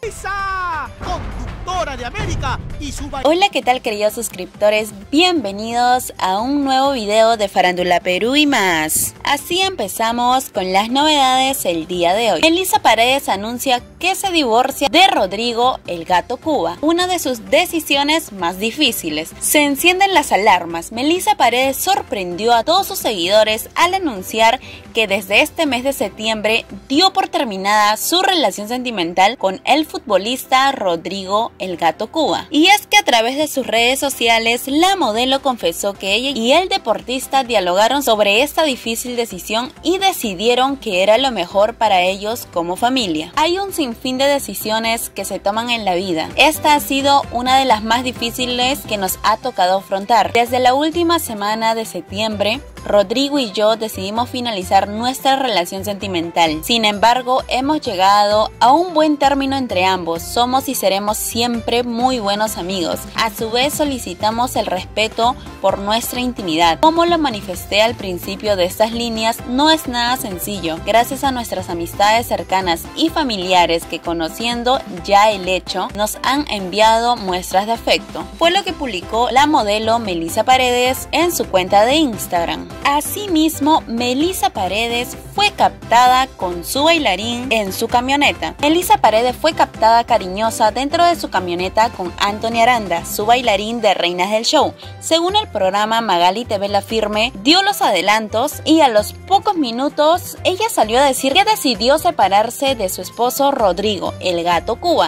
Esa conductora de América y su... Hola, ¿qué tal, queridos suscriptores? Bienvenidos a un nuevo video de Farándula Perú y más. Así empezamos con las novedades el día de hoy. Melissa Paredes anuncia que se divorcia de Rodrigo el Gato Cuba, una de sus decisiones más difíciles. Se encienden las alarmas. Melissa Paredes sorprendió a todos sus seguidores al anunciar que desde este mes de septiembre dio por terminada su relación sentimental con el futbolista Rodrigo el Gato Cuba. Y es que a través de sus redes sociales, la modelo confesó que ella y el deportista dialogaron sobre esta difícil decisión y decidieron que era lo mejor para ellos como familia. Hay un sinfín de decisiones que se toman en la vida. Esta ha sido una de las más difíciles que nos ha tocado afrontar. Desde la última semana de septiembre, Rodrigo y yo decidimos finalizar nuestra relación sentimental. Sin embargo, hemos llegado a un buen término entre ambos. Somos y seremos siempre muy buenos amigos. A su vez, solicitamos el respeto por nuestra intimidad. Como lo manifesté al principio de estas líneas, no es nada sencillo. Gracias a nuestras amistades cercanas y familiares que, conociendo ya el hecho, nos han enviado muestras de afecto. Fue lo que publicó la modelo Melissa Paredes en su cuenta de Instagram. Asimismo, Melissa Paredes fue captada con su bailarín en su camioneta. Melissa Paredes fue captada cariñosa dentro de su camioneta con Anthony Aranda, su bailarín de Reinas del Show. Según el programa, Magali TV La Firme dio los adelantos y a los pocos minutos ella salió a decir que decidió separarse de su esposo Rodrigo el Gato Cuba.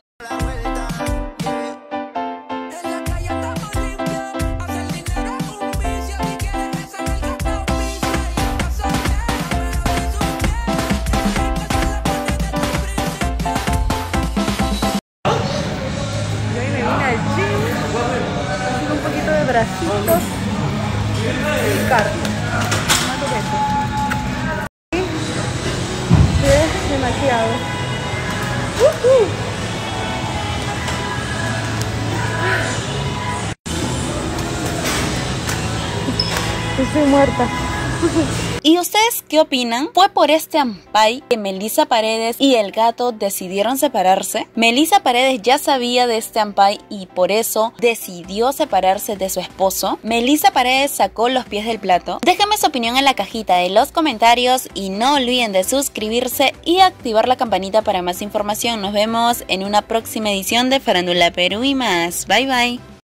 Bracitos y carne. Es demasiado. Estoy muerta. ¿Y ustedes qué opinan? ¿Fue por este ampay que Melissa Paredes y el gato decidieron separarse? Melissa Paredes ya sabía de este ampay y por eso decidió separarse de su esposo. Melissa Paredes sacó los pies del plato. Déjenme su opinión en la cajita de los comentarios y no olviden de suscribirse y activar la campanita para más información. Nos vemos en una próxima edición de Farándula Perú y más. Bye bye.